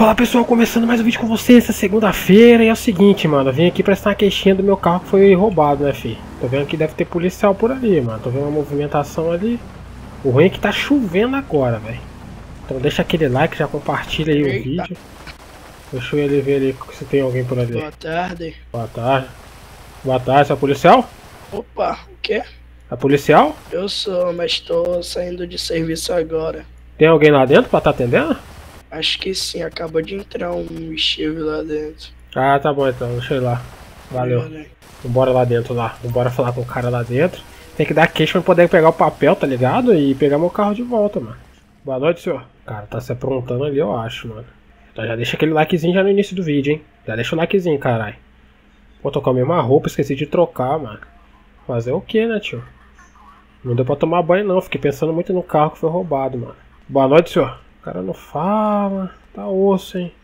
Fala pessoal, começando mais um vídeo com vocês essa segunda-feira. E é o seguinte, mano, eu vim aqui prestar uma queixinha do meu carro que foi roubado, né, fi? Tô vendo que deve ter policial por ali, mano. Tô vendo uma movimentação ali. O ruim é que tá chovendo agora, velho. Então deixa aquele like, já compartilha aí o vídeo. Deixa eu ver ali se tem alguém por ali. Boa tarde. Boa tarde. Boa tarde, você é policial? Opa, o quê? É policial? Eu sou, mas tô saindo de serviço agora. Tem alguém lá dentro pra tá atendendo? Acho que sim, acabou de entrar um Steve lá dentro. Ah, tá bom então, deixa eu ir lá. Valeu. Vambora lá dentro lá. Vambora falar com o cara lá dentro. Tem que dar queixa pra poder pegar o papel, tá ligado? E pegar meu carro de volta, mano. Boa noite, senhor. O cara tá se aprontando ali, eu acho, mano. Então já deixa aquele likezinho já no início do vídeo, hein. Já deixa o likezinho, caralho. Vou tocar a mesma roupa, esqueci de trocar, mano. Fazer o que, né, tio? Não deu pra tomar banho não, fiquei pensando muito no carro que foi roubado, mano. Boa noite, senhor. O cara não fala, tá osso, hein.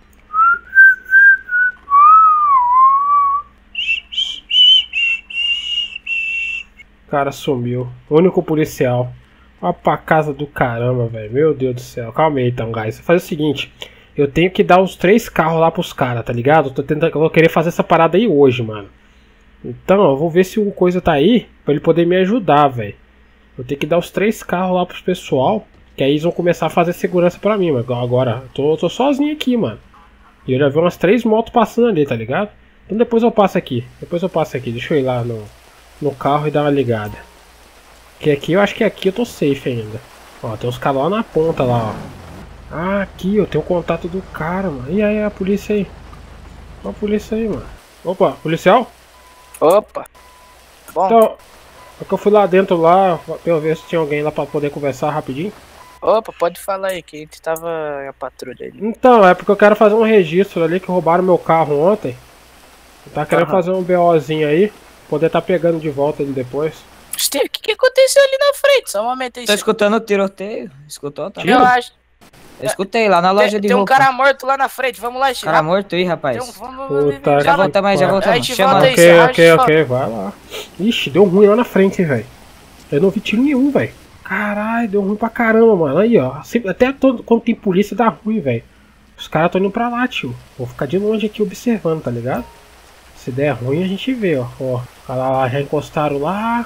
O cara sumiu. O único policial. Ó pra casa do caramba, velho. Meu Deus do céu. Calma aí então, guys. Faz o seguinte. Eu tenho que dar os 3 carros lá pros caras, tá ligado? Eu vou querer fazer essa parada aí hoje, mano. Então, eu vou ver se o coisa tá aí pra ele poder me ajudar, velho. Eu tenho que dar os 3 carros lá pros pessoal. Que aí eles vão começar a fazer segurança pra mim, mano. Agora, eu tô sozinho aqui, mano. E eu já vi umas 3 motos passando ali, tá ligado? Então depois eu passo aqui. Deixa eu ir lá no carro e dar uma ligada. Que aqui, eu acho que aqui eu tô safe ainda. Ó, tem uns caras lá na ponta lá, ó. Ah, aqui, eu tenho o contato do cara, mano. E aí, a polícia aí? Ó a polícia aí, mano. Opa, policial? Opa! Bom. Então, é que eu fui lá dentro lá, pra eu ver se tinha alguém lá pra poder conversar rapidinho. Opa, pode falar aí, que a gente tava em a patrulha ali. Então, é porque eu quero fazer um registro ali que roubaram meu carro ontem. Eu tava querendo fazer um BOzinho aí, poder tá pegando de volta ele depois. Steve, o que aconteceu ali na frente? Só um momento aí. Tô escutando o tiroteio? Escutou, tá? Eu acho. Eu escutei lá na loja de Tem um roupa. cara morto lá na frente, vamos lá, Steve. Cara morto aí, rapaz. Puta Já volta mais, já volta mais. Chama lá. Ok, vai lá. Ixi, deu ruim lá na frente, velho. Eu não vi tiro nenhum, velho. Caralho, deu ruim pra caramba, mano. Aí, ó. Até quando tem polícia dá ruim, velho. Os caras tão indo pra lá, tio. Vou ficar de longe aqui observando, tá ligado? Se der ruim, a gente vê, ó. Ó, lá, já encostaram lá.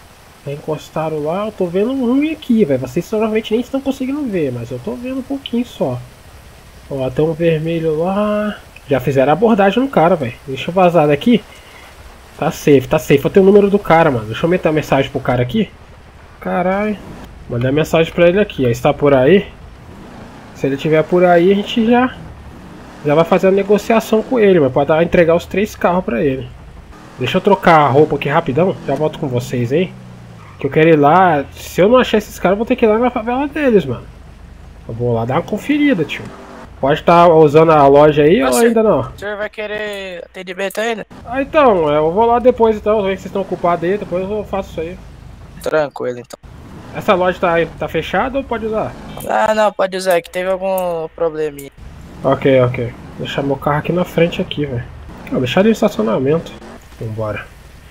Eu tô vendo um ruim aqui, velho. Vocês provavelmente nem estão conseguindo ver, mas eu tô vendo um pouquinho só. Ó, tem um vermelho lá. Já fizeram a abordagem no cara, velho. Deixa eu vazar daqui. Tá safe. Eu tenho o número do cara, mano. Deixa eu meter a mensagem pro cara aqui. Caralho. Mandei mensagem pra ele aqui, ó. Está por aí? Se ele estiver por aí, a gente já vai fazer a negociação com ele, mas pode entregar os 3 carros pra ele. Deixa eu trocar a roupa aqui rapidão. Já volto com vocês aí. Que eu quero ir lá. Se eu não achar esses caras, eu vou ter que ir lá na favela deles, mano. Eu vou lá dar uma conferida, tio. Pode estar usando a loja aí ou ainda não? O senhor vai querer atendimento ainda? Ah, então. Eu vou lá depois, então. Ver se vocês estão ocupados aí. Depois eu faço isso aí. Tranquilo, então. Essa loja tá fechada ou pode usar? Ah, não, pode usar, que teve algum probleminha. Ok. Vou deixar meu carro aqui na frente aqui, velho. Vou deixar ele no estacionamento. Vambora,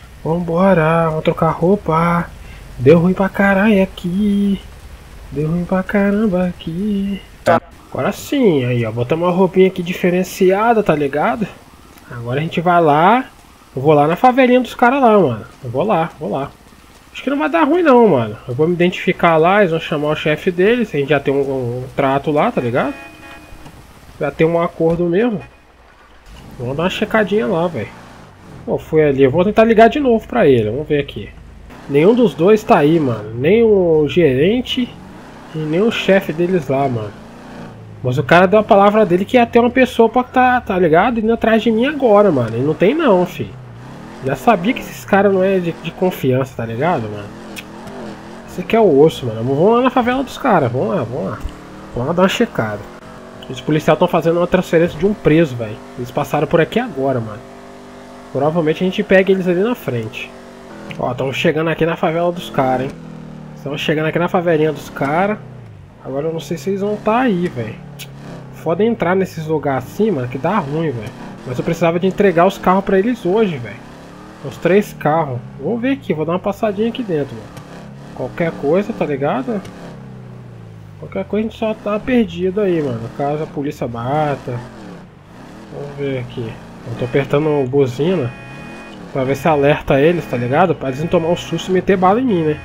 vamos trocar roupa. Deu ruim pra caralho aqui. Deu ruim pra caramba aqui. Tá. Agora sim, aí ó, botamos uma roupinha aqui diferenciada, tá ligado? Agora a gente vai lá. Eu vou lá na favelinha dos caras lá, mano. Eu vou lá. Acho que não vai dar ruim não, mano. Eu vou me identificar lá, eles vão chamar o chefe deles. A gente já tem um trato lá, tá ligado? Já tem um acordo mesmo. Vamos dar uma checadinha lá, velho. Pô, foi ali. Eu vou tentar ligar de novo pra ele. Vamos ver aqui. Nenhum dos dois tá aí, mano. Nem o gerente e nem o chefe deles lá, mano. Mas o cara deu a palavra dele que ia ter uma pessoa pra tá ligado? Indo atrás de mim agora, mano. E não tem não, filho. Já sabia que esses caras não é de confiança, tá ligado, mano? Esse aqui é o osso, mano. Vamos lá na favela dos caras. Vamos lá. Vamos lá dar uma checada. Os policiais estão fazendo uma transferência de um preso, velho. Eles passaram por aqui agora, mano. Provavelmente a gente pega eles ali na frente. Ó, estamos chegando aqui na favela dos caras, hein. Estamos chegando aqui na favelinha dos caras. Agora eu não sei se eles vão estar aí, velho. Foda entrar nesses lugares assim, mano, que dá ruim, velho. Mas eu precisava de entregar os carros pra eles hoje, velho. Os 3 carros. Vou ver aqui, vou dar uma passadinha aqui dentro, mano. Qualquer coisa, tá ligado? Qualquer coisa a gente só tá perdido aí, mano. Caso a polícia bata. Vamos ver aqui. Eu tô apertando o buzina pra ver se alerta eles, tá ligado? Pra eles não tomar um susto e meter bala em mim, né?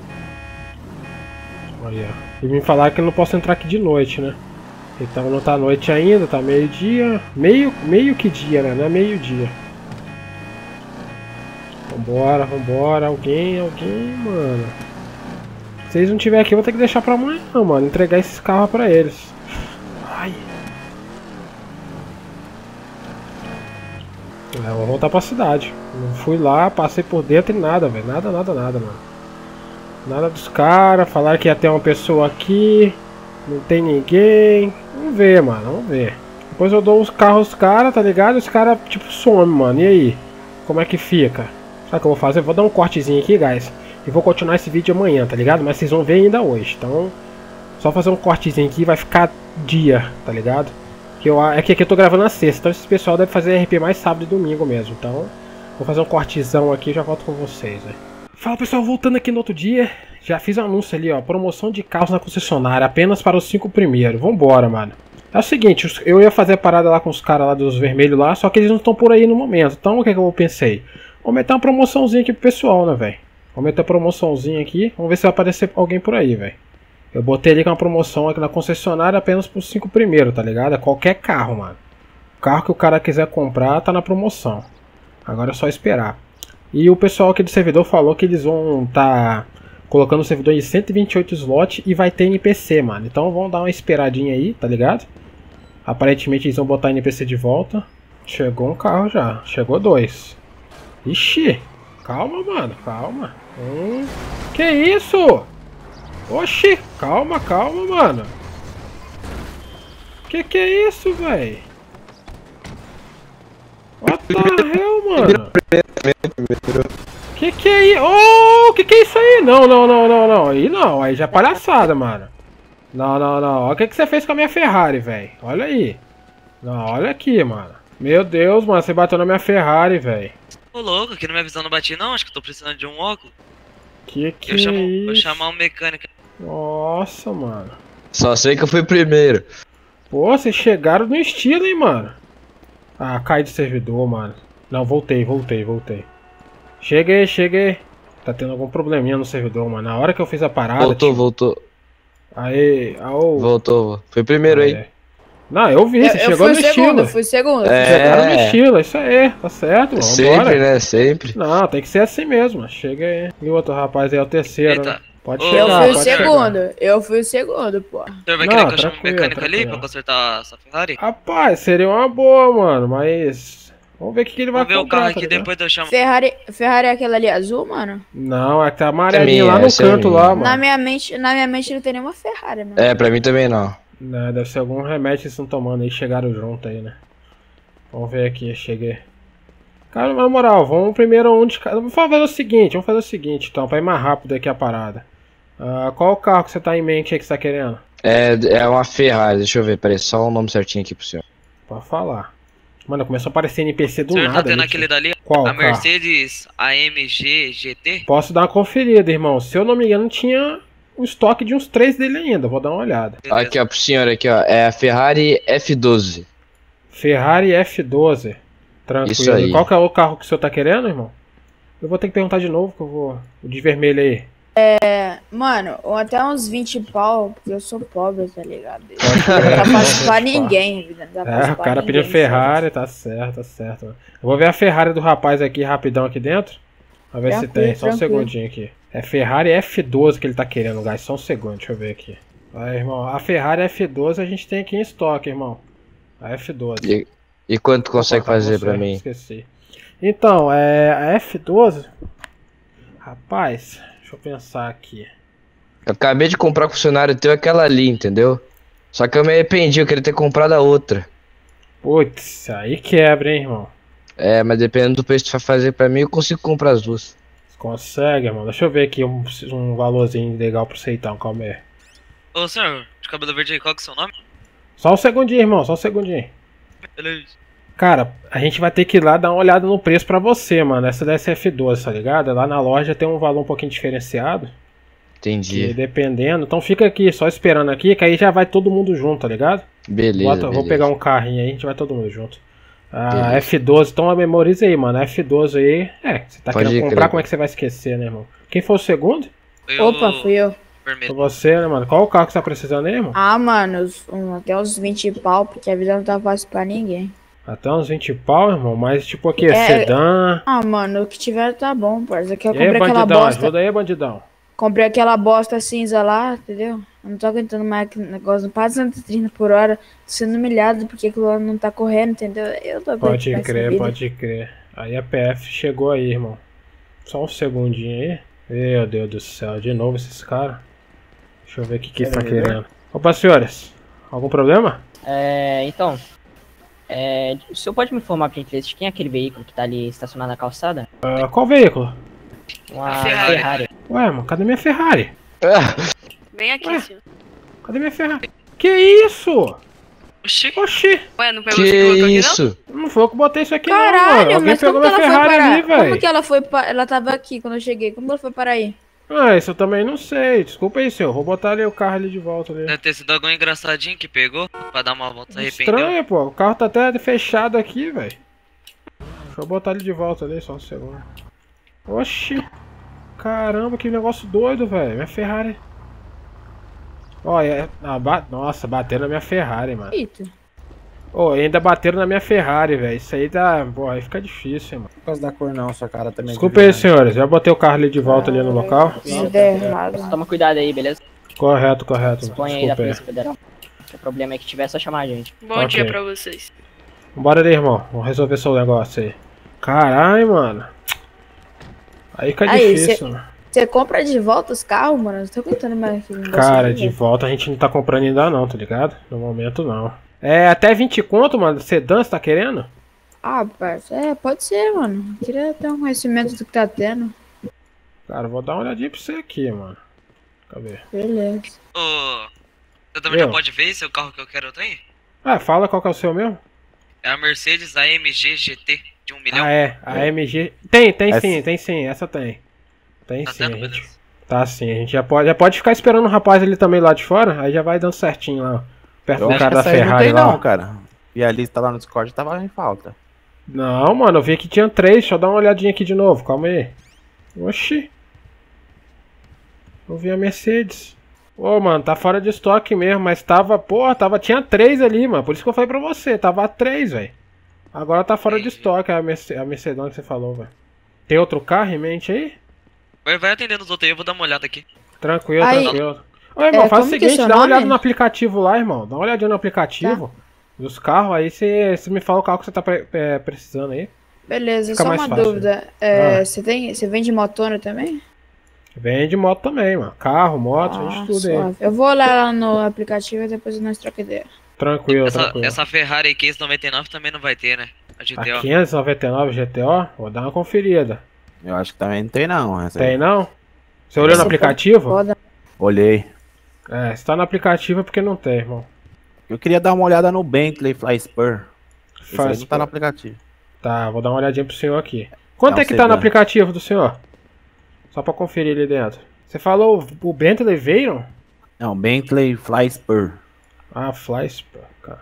Aí, ó. E me falaram que eu não posso entrar aqui de noite, né? Então não tá noite ainda, tá meio-dia. Meio que dia, né? Não é meio-dia. Vambora, vambora. Alguém, mano. Se eles não tiver aqui, eu vou ter que deixar pra amanhã, mano. Entregar esses carros pra eles. Ai. Eu vou voltar pra cidade. Não fui lá, passei por dentro e nada, velho. Nada, mano. Nada dos caras. Falaram que ia ter uma pessoa aqui. Não tem ninguém. Vamos ver, mano. Vamos ver. Depois eu dou os carros aos caras, tá ligado? Os caras, tipo, somem, mano. E aí? Como é que fica? Sabe o que eu vou fazer? Eu vou dar um cortezinho aqui, guys. E vou continuar esse vídeo amanhã, tá ligado? Mas vocês vão ver ainda hoje. Então, só fazer um cortezinho aqui. Vai ficar dia, tá ligado? É que aqui eu tô gravando na sexta. Então esse pessoal deve fazer RP mais sábado e domingo mesmo. Então, vou fazer um cortezão aqui e já volto com vocês, velho. Fala, pessoal, voltando aqui no outro dia. Já fiz um anúncio ali, ó. Promoção de carros na concessionária. Apenas para os 5 primeiros. Vambora, mano. É o seguinte, eu ia fazer a parada lá com os caras lá dos vermelhos lá. Só que eles não estão por aí no momento. Então, o que eu pensei? Vou meter uma promoçãozinha aqui pro pessoal, né, velho? Vou meter a promoçãozinha aqui. Vamos ver se vai aparecer alguém por aí, velho. Eu botei ali com uma promoção aqui na concessionária apenas para os 5 primeiros, tá ligado? É qualquer carro, mano. O carro que o cara quiser comprar tá na promoção. Agora é só esperar. E o pessoal aqui do servidor falou que eles vão tá colocando o servidor em 128 slots e vai ter NPC, mano. Então vamos dar uma esperadinha aí, tá ligado? Aparentemente eles vão botar NPC de volta. Chegou um carro já. Chegou 2. Ixi. Calma, mano. Calma. Que isso? Oxi. Calma, mano. Que é isso, velho? What the hell, mano? Que é isso? Oh, que é isso aí? Não. Aí não, aí já é palhaçada, mano. Não. Olha o que você fez com a minha Ferrari, velho. Olha aí. Não, olha aqui, mano. Meu Deus, mano, você bateu na minha Ferrari, velho. Ô louco, aqui na minha visão não bati não, acho que eu tô precisando de um óculos. Que é Vou chamar um mecânico. Nossa, mano. Só sei que eu fui primeiro. Pô, vocês chegaram no estilo, hein, mano. Ah, cai de servidor, mano. Não, voltei. Cheguei. Tá tendo algum probleminha no servidor, mano. Na hora que eu fiz a parada... Voltou. Aí, Voltou. Foi primeiro aí. Não, eu vi, você chegou no estilo. Eu fui segundo. Chegaram no estilo, isso aí, tá certo, mano. Sempre, né? Sempre. Não, tem que ser assim mesmo. Chega aí. E o outro rapaz aí é o terceiro, né? Pode Eu chegar, fui o segundo. Eu fui o segundo, pô. O senhor vai querer que eu chame um mecânico ali pra consertar essa Ferrari? Rapaz, seria uma boa, mano, mas... Vamos ver o que ele vai comprar. Vamos ver o carro aqui, depois eu chamo. Ferrari é aquela ali azul, mano? Não, é que tá amarelinha lá no canto lá, mano. Na minha mente não tem nenhuma Ferrari, mano. É, pra mim também não. Não, deve ser algum remédio que vocês estão tomando aí, chegaram junto aí, né? Vamos ver aqui, cheguei. Cara, na moral, vamos primeiro um de cada. Vamos fazer o seguinte então, pra ir mais rápido aqui a parada. Qual o carro que você tá em mente aí que você tá querendo? É uma Ferrari, deixa eu ver, peraí, só o nome certinho aqui pro senhor. Pode falar. Mano, começou a aparecer NPC do nada. O senhor tá tendo aquele dali? Qual a carro? Mercedes AMG GT? Posso dar uma conferida, irmão. Se eu não me engano, tinha um estoque de uns 3 dele ainda. Vou dar uma olhada. Beleza. Aqui, ó, pro senhor aqui, ó. É a Ferrari F12. Ferrari F12. Tranquilo. Isso aí. Qual que é o carro que o senhor tá querendo, irmão? Eu vou ter que perguntar de novo, que eu vou... O de vermelho aí. Mano, até uns 20 pau, porque eu sou pobre, tá ligado? Não tá fácil pra ninguém, vida. O cara pediu Ferrari, tá certo. Eu vou ver a Ferrari do rapaz aqui, rapidão aqui dentro. Pra ver se tem, só um segundinho aqui. É Ferrari F12 que ele tá querendo, guys. Só um segundo, deixa eu ver aqui. Aí, irmão, a Ferrari F12 a gente tem aqui em estoque, irmão. A F12. E quanto consegue fazer pra mim? Esqueci. Então, a F12... Rapaz, deixa eu pensar aqui. Eu acabei de comprar com o funcionário teu aquela ali, entendeu? Só que eu me arrependi, eu queria ter comprado a outra. Putz, aí quebra, hein, irmão. É, mas dependendo do preço que tu vai fazer pra mim, eu consigo comprar as duas. Você consegue, irmão? Deixa eu ver aqui um valorzinho legal pra você então, calma aí. Ô senhor, de cabelo verde aí, qual que é o seu nome? Só um segundinho, irmão, só um segundinho. Beleza. Cara, a gente vai ter que ir lá dar uma olhada no preço pra você, mano. Essa da SF12, tá ligado? Lá na loja tem um valor um pouquinho diferenciado. Entendi. E dependendo, então fica aqui, só esperando aqui, que aí já vai todo mundo junto, tá ligado? Beleza, Vou pegar um carrinho aí, a gente vai todo mundo junto. Ah, Beleza. F12, então memoriza aí, mano. F12 aí. Você tá Pode querendo comprar, crer. como é que você vai esquecer, né, irmão? Quem foi o segundo? Opa, fui eu. Foi Vermelho. você, né, mano? Qual o carro que você tá precisando aí, irmão? Ah, mano, até uns 20 pau, porque a vida não tá fácil pra ninguém. Até uns 20 pau, irmão, mas tipo aqui, É, sedã. Ah, mano, o que tiver tá bom, parça. Aqui eu E aí, comprei aquela bandidão, bosta. ajuda aí, bandidão. Comprei aquela bosta cinza lá, entendeu? Eu não tô aguentando mais aquele negócio, não passa 130 por hora, tô sendo humilhado porque aquilo lá não tá correndo, entendeu? Eu tô aguentando Pode essa crer, vida. pode crer. Aí a PF chegou aí, irmão. Só um segundinho aí. Meu Deus do céu, de novo esses caras. Deixa eu ver o que eles estão querendo. Opa, senhores, algum problema? Então, o senhor pode me informar, por gentileza, de quem é aquele veículo que tá ali estacionado na calçada? Ah, qual veículo? Uma Ferrari. Ferrari. Ué, mano, cadê minha Ferrari? Vem aqui, Ué? senhor. Cadê minha Ferrari? Que isso? Oxi. Oxi, Ué, não pegou você Que que colocou aqui, não? isso? não foi eu que botei isso aqui não, Caralho, mano. Alguém mas pegou como que minha ela foi Ferrari parar? ali, Como velho. que ela foi Ela tava aqui quando eu cheguei, como ela foi parar aí? Ah, isso eu também não sei. Desculpa aí, senhor. Vou botar ali o carro ali de volta ali. Deve ter sido algum engraçadinho que pegou pra dar uma volta, se arrependeu. Estranho, pô. O carro tá até fechado aqui, velho. Deixa eu botar ele de volta ali, só um segundo. Oxi. Caramba, que negócio doido, velho. Minha Ferrari. Olha, nossa, bateram na minha Ferrari, mano. Eita. Ô, ainda bateram na minha Ferrari, velho. Isso aí tá. Pô, aí fica difícil, mano. Por causa da cor não, sua cara também. Desculpa aí, senhores. Já botei o carro ali de volta ali no local. Se der errado. Toma cuidado aí, beleza? Correto, correto. Dispõe aí da Desculpa aí. Polícia Federal. Se o problema é que tiver, é só chamar a gente. Bom Ok. dia pra vocês. Bora ali, irmão. Vamos resolver seu negócio aí. Caralho, mano. Aí fica Aí, difícil, mano. Você compra de volta os carros, mano? Eu não tô aguentando mais aquele negócio. Cara, aí, de velho. volta a gente não tá comprando ainda não, tá ligado? No momento não. É, até 20 conto, mano. Sedã, você tá querendo? Ah, parça, pode ser, mano. Eu queria ter um conhecimento do que tá tendo. Cara, eu vou dar uma olhadinha pra você aqui, mano. Cadê? Beleza. Ô, você também Eu? já pode ver se o carro que eu quero tem? Ah, fala qual que é o seu mesmo? É a Mercedes AMG GT de 1 milhão. Ah, é. A AMG. Tem Essa- sim, tem sim. Essa tem. Tem Tá sim, certo, a gente. beleza. Tá sim, a gente já pode ficar esperando o rapaz ali também lá de fora, aí já vai dando certinho lá. Perto Eu do acho cara que da essa aí não Ferrari tem lá. não, cara. E a lista lá no Discord tava em falta. Não, mano, eu vi que tinha 3. Deixa eu dar uma olhadinha aqui de novo, calma aí. Oxi. Eu vi a Mercedes. Ô, mano, tá fora de estoque mesmo, mas tava, porra, tinha 3 ali, mano. Por isso que eu falei pra você, tava 3, velho. Agora tá fora de estoque a Mercedão que você falou, velho. Tem outro carro em mente aí? Vai atendendo os outros aí, eu vou dar uma olhada aqui. Tranquilo, Aí- tranquilo. Ô, irmão, faz o como que é seguinte, seu dá uma nome? olhada no aplicativo lá, irmão. Dá uma olhadinha no aplicativo dos carros, aí você me fala o carro que você tá precisando aí. Beleza, Fica só mais uma fácil. dúvida. Ah. Você vende motona também? Vende moto também, mano. Carro, moto, vende tudo aí. suave. Eu vou olhar lá no aplicativo e depois nós trocamos ideia. Tranquilo, tranquilo. Essa Ferrari 599 também não vai ter, né? A A GTO. 599 GTO, vou dar uma conferida. Eu acho que também não tem não. Essa aí. Tem não? Você olhou no aplicativo? Foda. Olhei. É, se tá no aplicativo é porque não tem, irmão. Eu queria dar uma olhada no Bentley Fly Spur. Esse aí Faz, não tá no aplicativo. Tá, vou dar uma olhadinha pro senhor aqui. Quanto É um é que tá no sedã. aplicativo do senhor? Só pra conferir ali dentro. Você falou o Bentley Veyron? Não, Bentley Fly Spur. Ah, Fly, cara.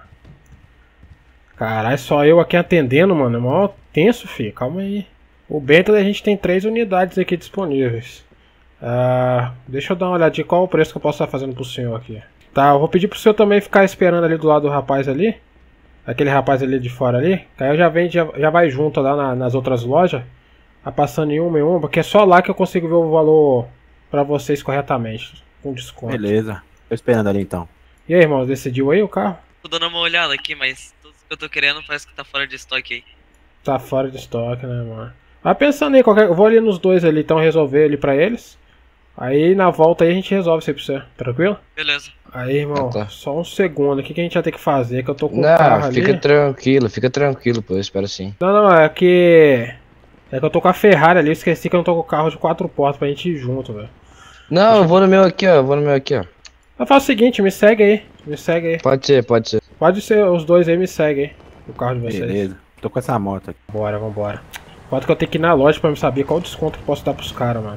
Caralho, só eu aqui atendendo, mano. É mó tenso, filho. Calma aí. O Bentley a gente tem 3 unidades aqui disponíveis. Deixa eu dar uma olhadinha qual o preço que eu posso estar fazendo pro senhor aqui. Tá, eu vou pedir pro senhor também ficar esperando ali do lado do rapaz ali. Aquele rapaz ali de fora ali. Que aí eu já vai junto lá nas outras lojas. Tá passando em uma, porque é só lá que eu consigo ver o valor pra vocês corretamente. Com desconto. Beleza. Tô esperando ali então. E aí, irmão, decidiu aí o carro? Tô dando uma olhada aqui, mas tudo que eu tô querendo parece que tá fora de estoque aí. Tá fora de estoque, né, mano? Vai pensando aí, eu vou ali nos dois ali, então resolver ali pra eles. Aí na volta aí a gente resolve isso aí pra você, tranquilo? Beleza. Aí, irmão, Ah, tá. só um segundo, o que a gente vai ter que fazer? Que eu tô com o carro Não, ali. fica tranquilo, pô, eu espero sim. Não, é que eu tô com a Ferrari ali, eu esqueci que eu não tô com o carro de 4 portas pra gente ir junto, velho. Não, eu vou no meu aqui, ó, Mas faz o seguinte, me segue aí, Pode ser. Pode ser os dois aí, me segue aí, o carro de vocês. Beleza. Tô com essa moto aqui. Vambora. Quanto que eu tenho que ir na loja pra me saber qual o desconto que eu posso dar pros caras, mano.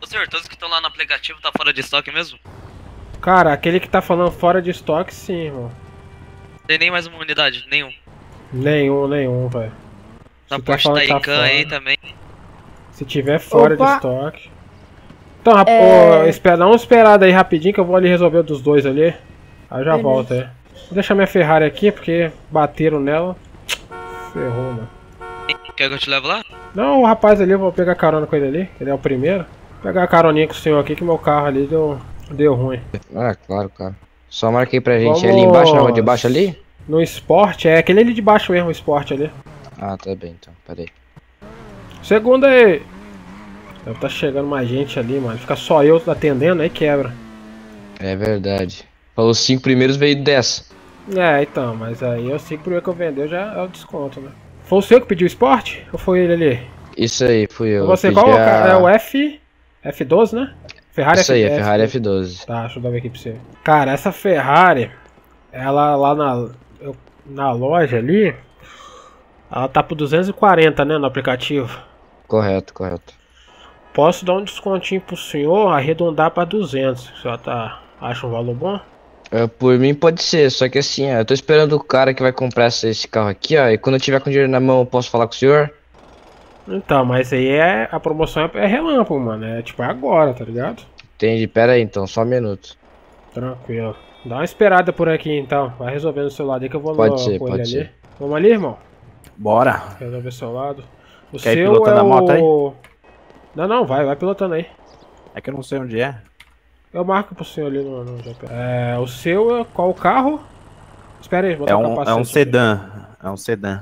Ô senhor, todos que estão lá no aplicativo tá fora de estoque mesmo? Cara, aquele que tá falando fora de estoque, sim, irmão. Tem nem mais uma unidade? Nenhum. Nenhum, velho. Na Porsche Taycan aí também. Se tiver fora de estoque. Então, dá uma esperada aí rapidinho que eu vou ali resolver o dos dois ali. Aí eu já volto aí. Vou deixar minha Ferrari aqui porque bateram nela. Ferrou, mano. Quer que eu te leve lá? Não, o rapaz ali, eu vou pegar carona com ele ali. Ele é o primeiro. Vou pegar a caroninha com o senhor aqui que meu carro ali deu ruim. Ah, claro, cara. Só marquei pra gente ali embaixo, na rua de baixo ali? No esporte, é aquele ali de baixo mesmo, o esporte ali. Ah, tá bem então, peraí. Segunda aí. Deve tá chegando mais gente ali, mano. Fica só eu atendendo, aí quebra. É verdade. Falou os 5 primeiros veio 10. É, então, mas aí os 5 primeiros que eu vendeu já é o desconto, né? Foi o seu que pediu o esporte? Ou foi ele ali? Isso aí, fui eu. Você qual é o F12, né? Ferrari Isso aí, a Ferrari F12. Tá, deixa eu dar uma aqui pra você. Cara, essa Ferrari, ela lá na loja ali, ela tá por 240, né, no aplicativo. Correto. Posso dar um descontinho pro senhor, arredondar pra 200. O senhor acha um valor bom? Por mim pode ser, só que assim, eu tô esperando o cara que vai comprar esse carro aqui, ó. E quando eu tiver com dinheiro na mão, eu posso falar com o senhor? Então, mas aí a promoção é relâmpago, mano. É tipo agora, tá ligado? Entendi, pera aí então, só um minuto. Tranquilo. Dá uma esperada por aqui então. Vai resolvendo o seu lado aí que eu vou pode ser. Ali. Vamos ali, irmão? Bora. Resolver o seu lado. O Quer ir seu pilotando a moto aí? Não, vai pilotando aí. É que eu não sei onde é. Eu marco pro senhor ali no GPS. O seu é qual o carro? Espera aí, botar o capacete. É um sedã. É um sedã.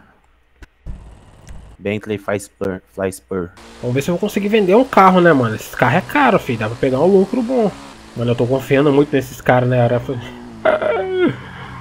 Bentley Flyspur. Vamos ver se eu vou conseguir vender um carro, né, mano? Esse carro é caro, filho. Dá pra pegar um lucro bom. Mano, eu tô confiando muito nesses caras, né? Ai,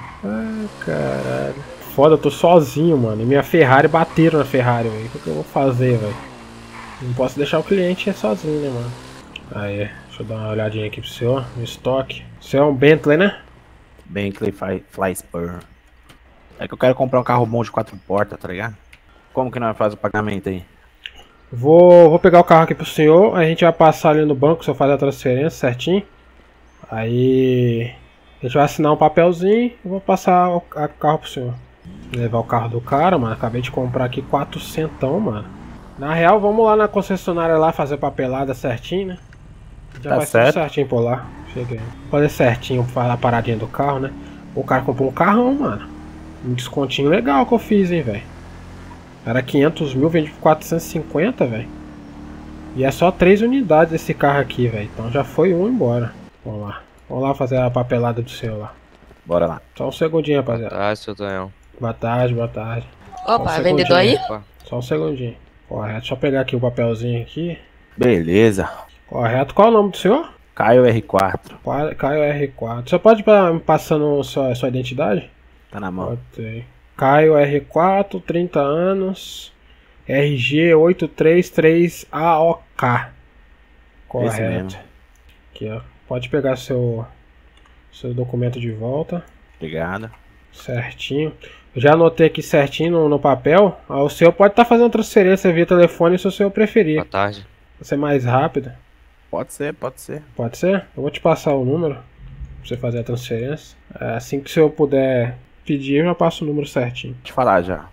caralho. Foda, eu tô sozinho, mano. E minha Ferrari bateram na Ferrari, velho. O que eu vou fazer, velho? Não posso deixar o cliente sozinho, né, mano? Aí, deixa eu dar uma olhadinha aqui pro senhor, no estoque. O senhor é um Bentley, né? Bentley Flyspur. É que eu quero comprar um carro bom de 4 portas, tá ligado? Como que nós faz o pagamento aí? Vou pegar o carro aqui pro senhor, a gente vai passar ali no banco, o senhor faz a transferência certinho. Aí a gente vai assinar um papelzinho e vou passar o carro pro senhor. Levar o carro do cara, mano. Acabei de comprar aqui 400, mano. Na real, vamos lá na concessionária lá fazer papelada certinho, né? Já tá vai tudo certinho por lá. Cheguei. Fazer certinho, fazer a paradinha do carro, né? O cara comprou um carrão, mano. Um descontinho legal que eu fiz, hein, velho. Era 500 mil, vendi por 450, velho. E é só 3 unidades desse carro aqui, velho. Então já foi um embora. Vamos lá fazer a papelada do seu lá. Bora lá. Só um segundinho, rapaziada. Boa tarde, seu Tonhão. Boa tarde. Opa, vendedor aí? Só um segundinho. Correto, só pegar aqui o papelzinho aqui. Beleza. Correto, qual é o nome do senhor? Caio R4. Caio R4. Você pode me passando sua identidade? Tá na mão. Botei. Caio R4, 30 anos, RG 833AOK. Correto. Aqui, ó. Pode pegar seu documento de volta. Obrigado. Certinho. Eu já anotei aqui certinho no papel. O senhor pode estar fazendo transferência via telefone se o senhor preferir. Boa tarde. Vai ser mais rápido. Pode ser. Pode ser? Eu vou te passar o número pra você fazer a transferência. Assim que o senhor puder pedir, eu já passo o número certinho. Deixa eu falar já.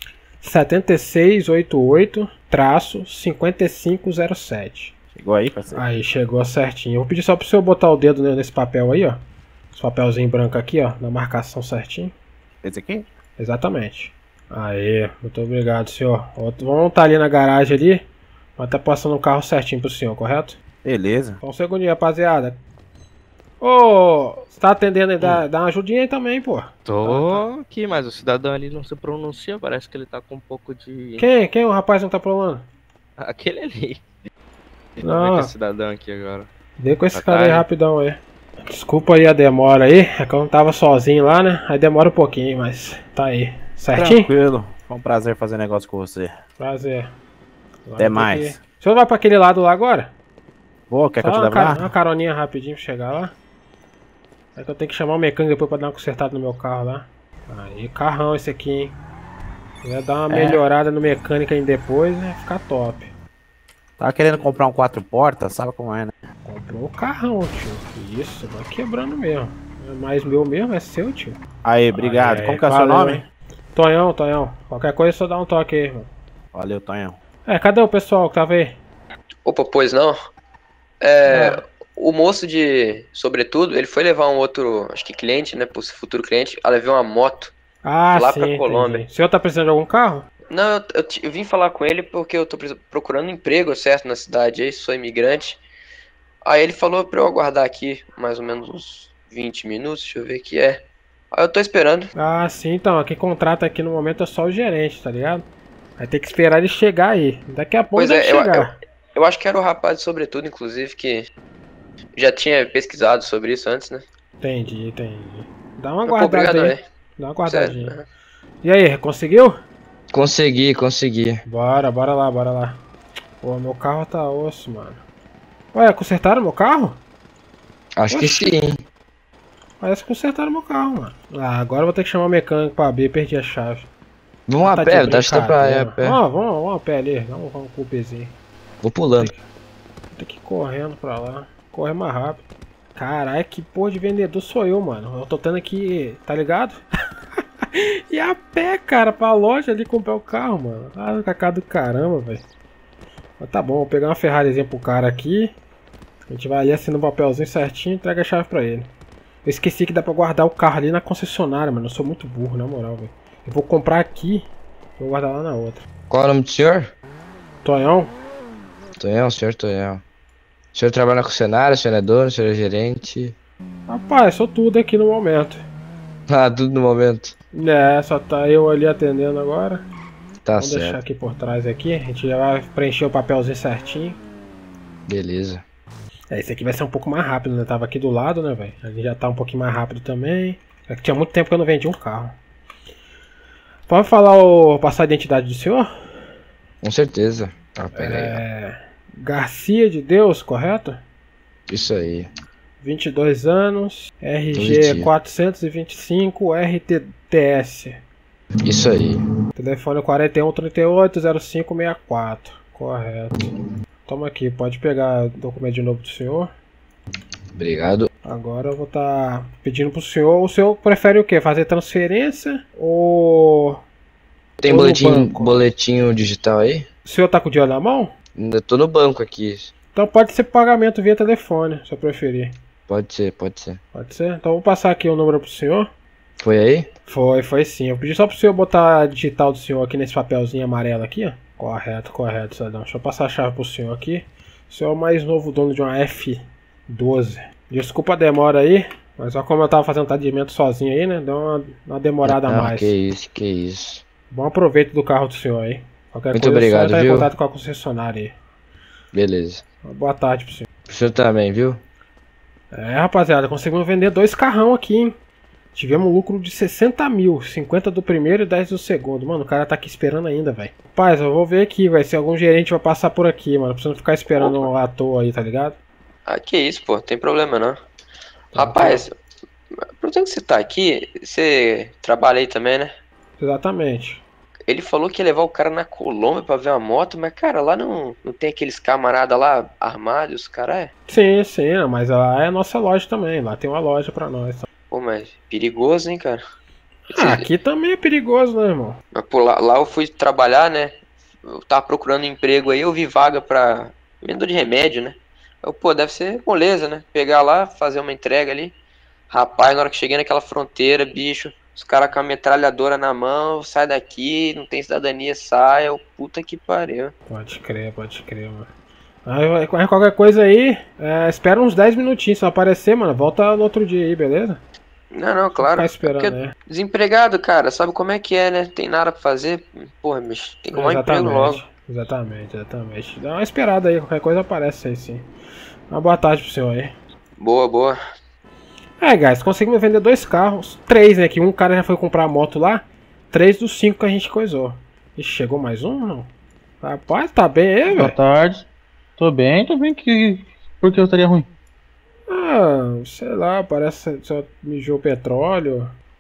7688-5507. Chegou aí, parceiro? Aí, chegou certinho. Eu vou pedir só pro senhor botar o dedo nesse papel aí, ó. Esse papelzinho branco aqui, ó. Na marcação certinho. Esse aqui? Exatamente. Aí, muito obrigado, senhor. Vamos estar ali na garagem ali. Vai estar passando o carro certinho pro senhor, correto? Beleza. Só um segundinho, rapaziada. Ô, você tá atendendo aí? Dá uma ajudinha aí também, pô. Tô aqui, mas o cidadão ali não se pronuncia, parece que ele tá com um pouco de... Quem o rapaz não tá falando? Aquele ali. Não. Como é que é esse cidadão aqui agora? Vê com esse cara aí rapidão aí. Desculpa aí a demora aí, é que eu não tava sozinho lá, né? Aí demora um pouquinho, mas tá aí. Certinho? Tranquilo. Foi um prazer fazer negócio com você. Prazer. Até mais. O senhor vai pra aquele lado lá agora? Vou, quer que eu te leve lá? Uma caroninha rapidinho pra chegar lá. É que eu tenho que chamar o mecânico depois pra dar uma consertada no meu carro lá. Aí, carrão esse aqui, hein? Se quiser dar uma melhorada no mecânico aí depois, vai ficar top. Tava querendo comprar um 4 portas, sabe como é, né? Comprou o carrão, tio. Isso, vai quebrando mesmo. É mais meu mesmo, é seu, tio. Aí, obrigado. Aí, Como que é o valeu, seu nome? hein? Tonhão. Qualquer coisa, só dá um toque aí, mano. Valeu, Tonhão. Cadê o pessoal que tava aí? Opa, pois não. O moço de Sobretudo, ele foi levar um outro, acho que cliente, né, pro futuro cliente, levou uma moto lá sim, pra Colômbia. Entendi. O senhor tá precisando de algum carro? Não, eu vim falar com ele porque eu tô procurando emprego, certo, na cidade aí, sou imigrante. Aí ele falou pra eu aguardar aqui mais ou menos uns 20 minutos, deixa eu ver o que é. Aí eu tô esperando. Sim, então, quem contrata aqui no momento é só o gerente, tá ligado? Vai ter que esperar ele chegar aí. Daqui a pouco ele chegar. Eu acho que era o rapaz de Sobretudo, inclusive, que já tinha pesquisado sobre isso antes, né? Entendi. Dá uma guardada aí. Dá uma guardadinha. Certo. E aí, conseguiu? Consegui. Bora lá. Pô, meu carro tá osso, mano. Ué, consertaram meu carro? Acho que sim. Parece que consertaram meu carro, mano. Agora eu vou ter que chamar o mecânico pra abrir, perdi a chave. Vamos a pé, dá pra ir a pé. Vamos a pé ali, vamos com o pezinho. Vou pulando. Tem que ir correndo pra lá. Correr mais rápido. Caralho, que porra de vendedor sou eu, mano. Eu tô tendo aqui, tá ligado? E a pé, cara, pra loja ali comprar o carro, mano. Cacá do caramba, velho. Mas tá bom, vou pegar uma Ferrarizinha pro cara aqui. A gente vai ali assinando o papelzinho certinho e entrega a chave pra ele. Eu esqueci que dá pra guardar o carro ali na concessionária, mano. Eu sou muito burro, na moral, velho. Eu vou comprar aqui e vou guardar lá na outra. Qual é o nome do senhor? Tonhão. Senhor Tonhão. O senhor trabalha na concessionária, o senhor é dono, o senhor é gerente? Rapaz, sou tudo aqui no momento. Tudo no momento. Só tá eu ali atendendo agora. Tá certo. Vamos deixar aqui por trás aqui. A gente já vai preencher o papelzinho certinho. Beleza. Esse aqui vai ser um pouco mais rápido, né? Tava aqui do lado, né, velho? Ali já tá um pouquinho mais rápido também. É que tinha muito tempo que eu não vendi um carro. Pode falar passar a identidade do senhor? Com certeza. Pega aí. Garcia de Deus, correto? Isso aí. 22 anos, RG 425 RTTS. Isso aí. Telefone 4138-0564. Correto. Toma aqui, pode pegar o documento de novo do senhor. Obrigado. Agora eu vou estar pedindo pro senhor. O senhor prefere o quê? Fazer transferência ou... Tem boletinho digital aí? O senhor tá com o dinheiro na mão? Ainda tô no banco aqui. Então pode ser pagamento via telefone, se eu preferir. Pode ser. Pode ser? Então eu vou passar aqui o número pro senhor. Foi aí? Foi sim. Eu pedi só pro senhor botar a digital do senhor aqui nesse papelzinho amarelo aqui, ó. Correto, cidadão. Deixa eu passar a chave pro senhor aqui. O senhor é o mais novo dono de uma F12. Desculpa a demora aí, mas só como eu tava fazendo atendimento sozinho aí, né? Deu uma demorada a mais. Que isso. Bom aproveito do carro do senhor aí. Qualquer Muito coisa, obrigado, só entrar viu? em contato com a concessionária aí. Beleza. Boa tarde pro senhor. Pro senhor também, viu? Rapaziada, conseguimos vender 2 carrão aqui, hein? Tivemos um lucro de 60 mil, 50 do primeiro e 10 do segundo. Mano, o cara tá aqui esperando ainda, velho. Rapaz, eu vou ver aqui, velho, se algum gerente vai passar por aqui, mano. Pra você não ficar esperando à toa aí, tá ligado? Que isso, pô, tem problema não. Rapaz, aproveitando que você tá aqui, você trabalha aí também, né? Exatamente. Ele falou que ia levar o cara na Colômbia pra ver uma moto, mas, cara, lá não tem aqueles camarada lá armados, cara, Sim, mas lá é a nossa loja também. Lá tem uma loja pra nós. Pô, mas perigoso, hein, cara? Aqui também é perigoso, né, irmão? Mas, pô, lá eu fui trabalhar, né? Eu tava procurando emprego aí, eu vi vaga pra vendedor de remédio, né? Pô, deve ser moleza, né? Pegar lá, fazer uma entrega ali. Rapaz, na hora que cheguei naquela fronteira, bicho, os caras com a metralhadora na mão, sai daqui, não tem cidadania, sai, puta que pariu. Pode crer, mano. Aí, qualquer coisa aí, espera uns 10 minutinhos, se não aparecer, mano, volta no outro dia aí, beleza? Não, claro. Ficar esperando, né? Desempregado, cara, sabe como é que é, né? Tem nada pra fazer, porra, bicho, tem que arrumar emprego logo. Exatamente. Dá uma esperada aí, qualquer coisa aparece aí sim. Uma boa tarde pro senhor aí. Boa. Guys, conseguimos vender 2 carros. 3, né? Que um cara já foi comprar a moto lá. 3 dos 5 que a gente coisou. Ixi, chegou mais um, não? Rapaz, tá bem aí, velho? Boa tarde. Tô bem que... Por que eu estaria ruim? Sei lá, parece que só mijou petróleo.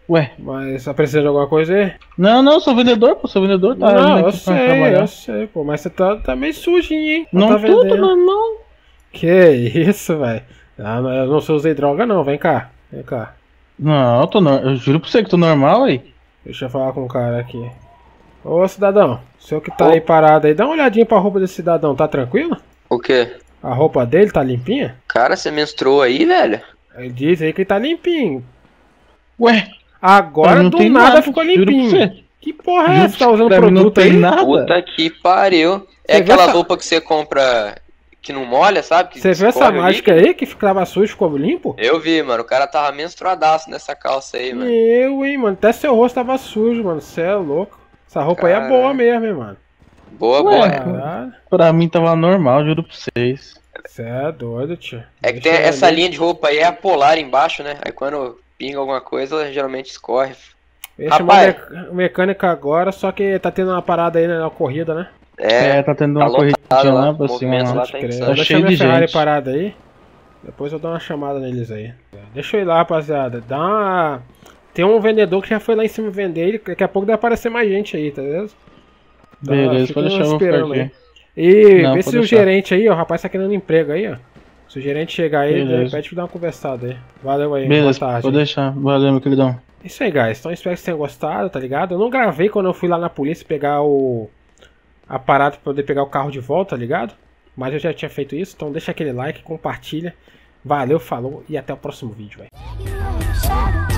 Ué. Mas tá precisando de alguma coisa aí? Não, sou vendedor, pô, sou vendedor, tá? Não, eu sei, pô, mas você tá meio sujinho, hein? Não, tá tudo normal. Que isso, velho? Eu não sou usei droga não, vem cá. Não, eu juro pra você que tô normal aí. Deixa eu falar com o cara aqui. Ô cidadão, o senhor que tá aí parado aí, dá uma olhadinha pra roupa desse cidadão, tá tranquilo? O quê? A roupa dele tá limpinha? Cara, você menstruou aí, velho? Ele diz aí que ele tá limpinho. Ué? Agora do nada ficou limpinho. Que porra é essa? Tá usando produto aí? Puta que pariu. É aquela roupa que você compra que não molha, sabe? Você viu essa mágica aí que ficava sujo e ficou limpo? Eu vi, mano. O cara tava menstruadaço nessa calça aí, mano. Hein, mano. Até seu rosto tava sujo, mano. Você é louco. Essa roupa aí é boa mesmo, hein, mano. Boa. Pra mim tava normal, juro pra vocês. Você é doido, tio. É que tem essa linha de roupa aí, é a polar embaixo, né? Aí quando pinga alguma coisa, ela geralmente escorre. Eu ia chamar o mecânico agora, só que tá tendo uma parada aí na corrida, né? Tá tendo uma corridinha lá pra cima. Tá cheio de Ferrari parada aí. Depois eu dou uma chamada neles aí. Deixa eu ir lá, rapaziada. Tem um vendedor que já foi lá em cima vender. Daqui a pouco deve aparecer mais gente aí, tá vendo? Beleza, pode deixar eu esperando aí. E vê se o gerente aí, ó, o rapaz tá querendo emprego aí, ó. Se o gerente chegar aí, pede pra dar uma conversada aí. Valeu aí, beleza, boa tarde. Pode deixar. Valeu, meu queridão. Isso aí, guys. Então espero que vocês tenham gostado, tá ligado? Eu não gravei quando eu fui lá na polícia pegar a parada pra poder pegar o carro de volta, tá ligado? Mas eu já tinha feito isso, então deixa aquele like, compartilha. Valeu, falou e até o próximo vídeo, velho.